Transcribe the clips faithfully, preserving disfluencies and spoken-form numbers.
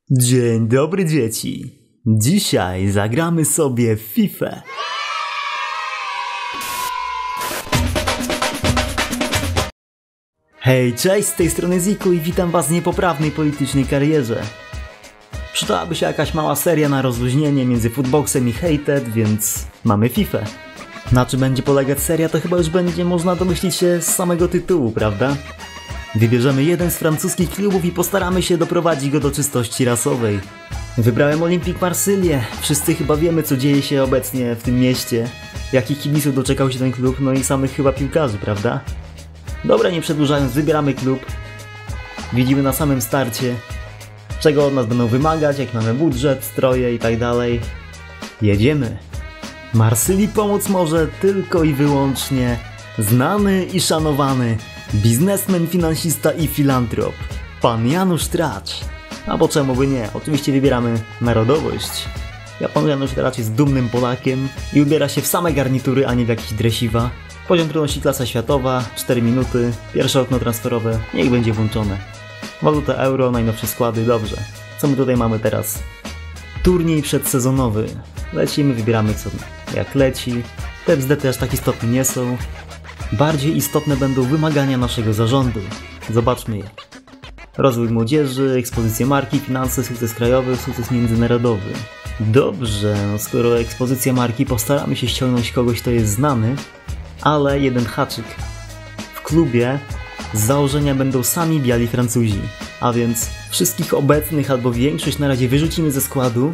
Dzień dobry dzieci. Dzisiaj zagramy sobie w FIFA. Hej, cześć, z tej strony Ziku i witam was w niepoprawnej politycznej karierze. Przydałaby się jakaś mała seria na rozluźnienie między Footboxem i Hated, więc mamy FIFA. Na czym będzie polegać seria, to chyba już będzie można domyślić się z samego tytułu, prawda? Wybierzemy jeden z francuskich klubów i postaramy się doprowadzić go do czystości rasowej. Wybrałem Olympique Marsylię. Wszyscy chyba wiemy, co dzieje się obecnie w tym mieście. Jakich kibiców doczekał się ten klub, no i samych chyba piłkarzy, prawda? Dobra, nie przedłużając, wybieramy klub. Widzimy na samym starcie, czego od nas będą wymagać, jaki mamy budżet, stroje i tak dalej. Jedziemy. Marsylii pomóc może tylko i wyłącznie znany i szanowany biznesmen, finansista i filantrop, pan Janusz Tracz. Albo czemu by nie, oczywiście wybieramy narodowość. Ja pan Janusz Tracz jest dumnym Polakiem i ubiera się w same garnitury, a nie w jakiś dresiwa. Poziom trudności klasa światowa, cztery minuty, pierwsze okno transferowe, niech będzie włączone. Waluta euro, najnowsze składy, dobrze. Co my tutaj mamy teraz? Turniej przedsezonowy. Lecimy, wybieramy co jak leci. Te bzdety aż tak istotne nie są. Bardziej istotne będą wymagania naszego zarządu. Zobaczmy je. Rozwój młodzieży, ekspozycja marki, finanse, sukces krajowy, sukces międzynarodowy. Dobrze, no skoro ekspozycja marki, postaramy się ściągnąć kogoś, kto jest znany, ale jeden haczyk. W klubie z założenia będą sami biali Francuzi, a więc wszystkich obecnych albo większość na razie wyrzucimy ze składu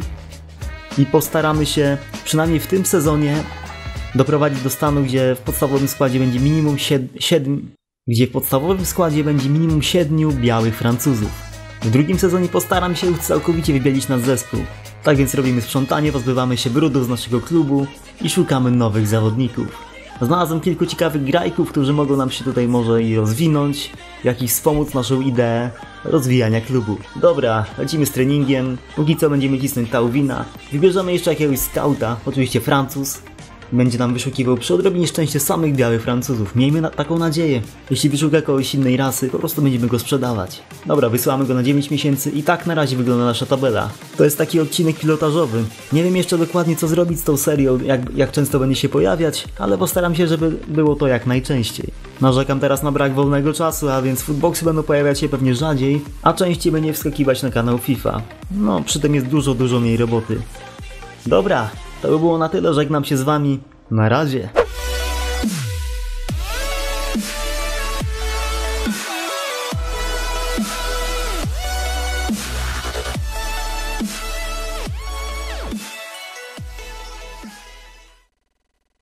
i postaramy się przynajmniej w tym sezonie doprowadzić do stanu, gdzie w podstawowym składzie będzie minimum siedmiu, gdzie w podstawowym składzie będzie minimum siedmiu białych Francuzów. W drugim sezonie postaram się już całkowicie wybielić nasz zespół. Tak więc robimy sprzątanie, pozbywamy się brudów z naszego klubu i szukamy nowych zawodników. Znalazłem kilku ciekawych grajków, którzy mogą nam się tutaj może i rozwinąć, jak i wspomóc naszą ideę rozwijania klubu. Dobra, lecimy z treningiem, póki co będziemy cisnąć Tauvina. Wybierzemy jeszcze jakiegoś skauta, oczywiście Francuz. Będzie nam wyszukiwał przy odrobinie szczęścia samych białych Francuzów. Miejmy na taką nadzieję. Jeśli wyszuka kogoś innej rasy, po prostu będziemy go sprzedawać. Dobra, wysyłamy go na dziewięć miesięcy i tak na razie wygląda nasza tabela. To jest taki odcinek pilotażowy. Nie wiem jeszcze dokładnie co zrobić z tą serią, jak, jak często będzie się pojawiać, ale postaram się, żeby było to jak najczęściej. Narzekam teraz na brak wolnego czasu, a więc footboxy będą pojawiać się pewnie rzadziej, a częściej będzie wskakiwać na kanał FIFA. No, przy tym jest dużo, dużo mniej roboty. Dobra. To by było na tyle, żegnam się z wami, na razie.